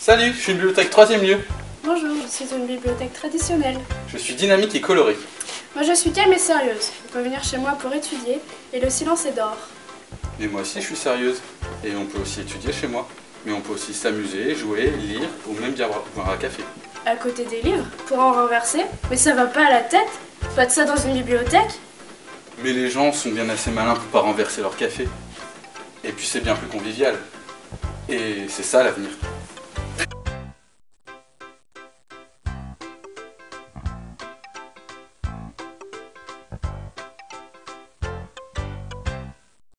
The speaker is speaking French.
Salut, je suis une bibliothèque 3e lieu. Bonjour, je suis une bibliothèque traditionnelle. Je suis dynamique et colorée. Moi je suis calme et sérieuse. On peut venir chez moi pour étudier et le silence est d'or. Mais moi aussi je suis sérieuse. Et on peut aussi étudier chez moi. Mais on peut aussi s'amuser, jouer, lire ou même bien boire un café. À côté des livres, pour en renverser, mais ça va pas à la tête. Pas de ça dans une bibliothèque. Mais les gens sont bien assez malins pour pas renverser leur café. Et puis c'est bien plus convivial. Et c'est ça l'avenir.